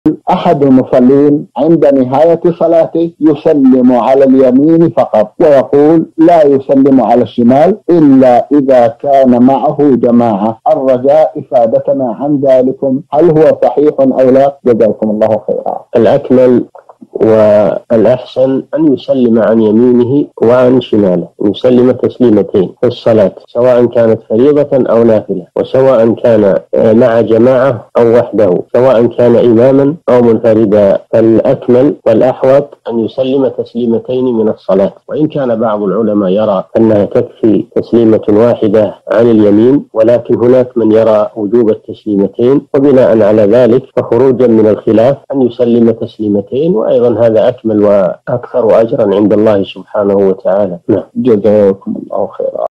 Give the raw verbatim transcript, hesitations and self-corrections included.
أحد المصلين عند نهاية صلاته يسلم على اليمين فقط، ويقول لا يسلم على الشمال إلا إذا كان معه جماعة. الرجاء إفادتنا عن ذلكم، هل هو صحيح أو لا؟ جزاكم الله خيرا. الأكمل والأحسن أن يسلم عن يمينه وعن شماله، يسلم تسليمتين في الصلاة سواء كانت فريضة أو نافلة، وسواء كان مع جماعة أو وحده، سواء كان إماما أو منفردا. فالأكمل والأحوط أن يسلم تسليمتين من الصلاة، وإن كان بعض العلماء يرى أنها تكفي تسليمة واحدة عن اليمين، ولكن هناك من يرى وجوب التسليمتين، وبناء على ذلك فخروجا من الخلاف أن يسلم تسليمتين، وأيضا هذا أكمل وأكثر أجرا عند الله سبحانه وتعالى. جزاكم الله خيرا.